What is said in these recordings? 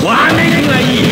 わめがいい。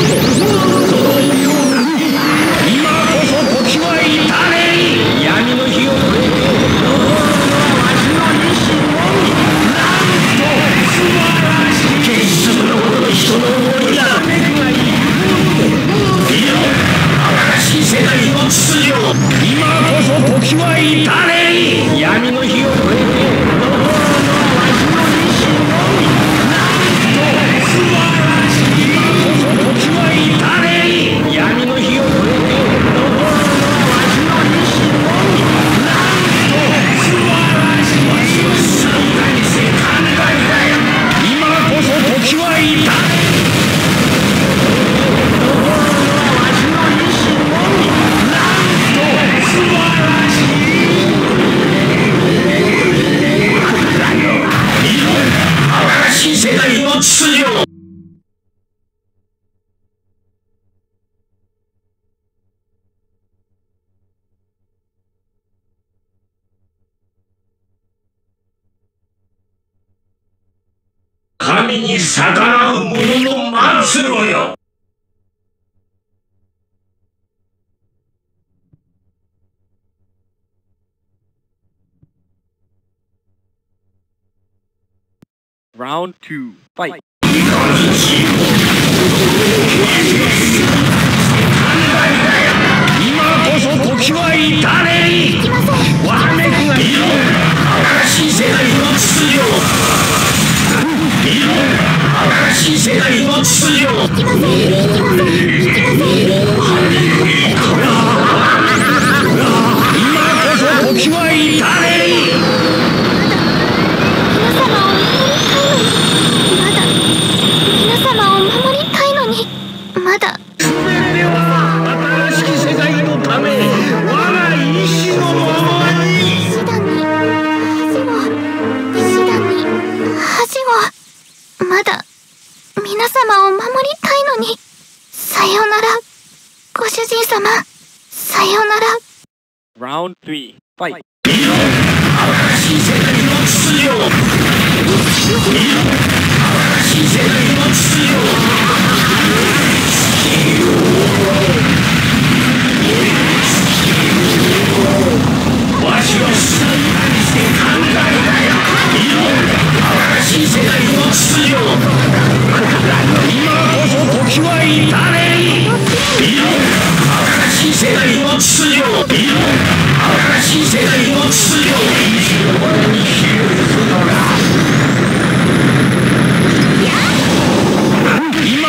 今こそ時は至れ。闇の日を越えて残るのはわしの意志のみ。なんと素晴らしい。結束のほどの人の動きだ。わめがいい。見ろ、新しい世界の秩序。今こそ時は至れ。闇の日を越えて残るのはわしの意志のみ。なんと素晴らしい。今こそ時は至れ。闇の日を越えて残るのはわしの意志のみ。なんと素晴らしい。わしの静かにせ考えだよ。今こそ時は至れ。新世代の秩序。神に逆らう者の末路よ。 Round 2, fight! 今こそ時は至れ。わめくがいろ。新しい世代の秩序。いろ。新しい世代の秩序。今こそ時は至れ。 まだ全ては新しき世界のため、我が意志のままに。 恥をまだ皆様を守りたいのに。さよならご主人様。さよなら。 Round 3, fight! 新しい世界の秩序。新しい世界の秩序。わしを静かにして考えだよ。新しい世界の秩序。今こそ時は至れ。新しい世界の秩序。新しい世界の秩序。我にひれるのだ。今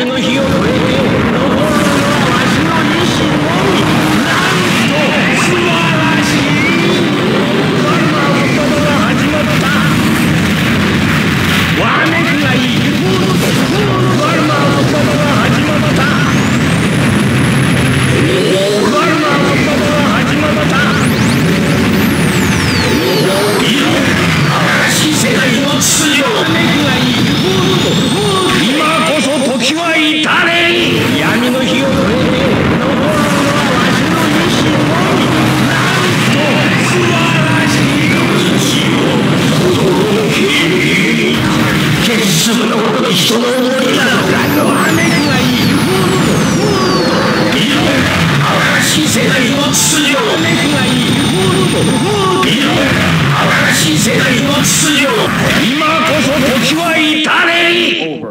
闇の火を越えて残るのはわしの意志のみ。なんと素晴らしい。バルマーのことが始まった。わめくがいい。バルマーのことが始まった。バルマーのことが始まった。新世界の秩序。わめくがいい。今こそ時は至れり。闇の火を越えて残るのはわしの意志のみ。なんと素晴らしい。決すの人の思いなのか。わめくがいい。新世界の秩序。わめくがいい。新世界の秩序。今こそ時は至れり。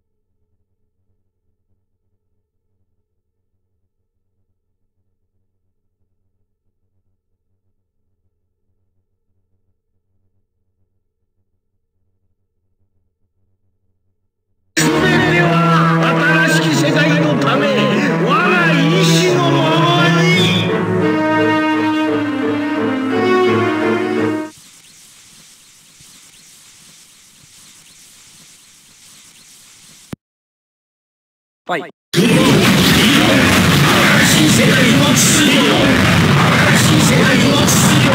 全ては新しき世界のため、我が意志のままに。 ファイト。 新世界の秩序。新世界の秩序。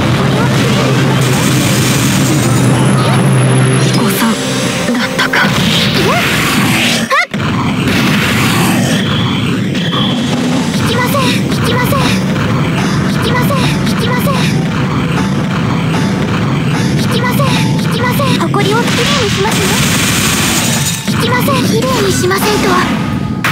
誤算だったか。引きません引きません引きません引きません引きません引きません。誇りをきれいにしますね。引きません。きれいにしませんとは。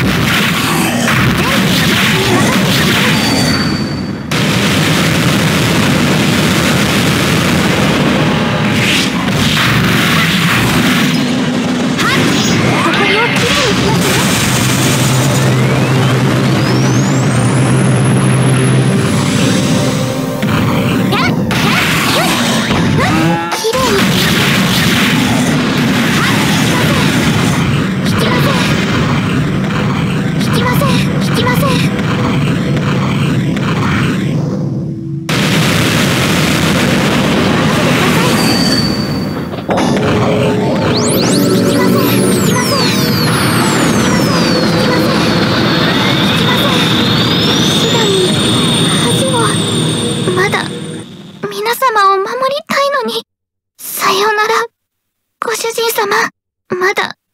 皆様を守りたいのに。さようなら、ご主人様。まだ